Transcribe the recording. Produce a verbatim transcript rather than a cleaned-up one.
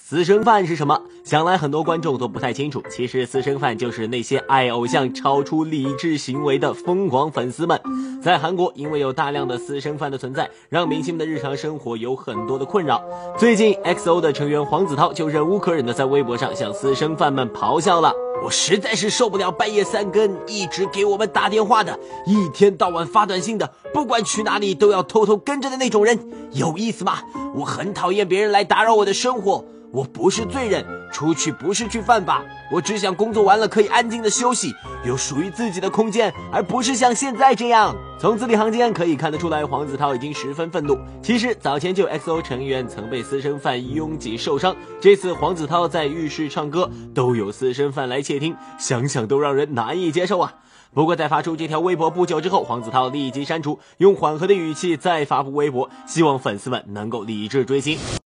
私生饭是什么？想来很多观众都不太清楚。其实私生饭就是那些爱偶像超出理智行为的疯狂粉丝们。在韩国，因为有大量的私生饭的存在，让明星们的日常生活有很多的困扰。最近 X O 的成员黄子韬就忍无可忍的在微博上向私生饭们咆哮了。我实在是受不了半夜三更一直给我们打电话的，一天到晚发短信的，不管去哪里都要偷偷跟着的那种人，有意思吗？我很讨厌别人来打扰我的生活。我不是罪人，出去不是去犯法，我只想工作完了可以安静的休息，有属于自己的空间，而不是像现在这样。从字里行间可以看得出来，黄子韬已经十分愤怒。其实早前就有 X O 成员曾被私生饭拥挤受伤，这次黄子韬在浴室唱歌都有私生饭来窃听，想想都让人难以接受啊。不过在发出这条微博不久之后，黄子韬立即删除，用缓和的语气再发布微博，希望粉丝们能够理智追星。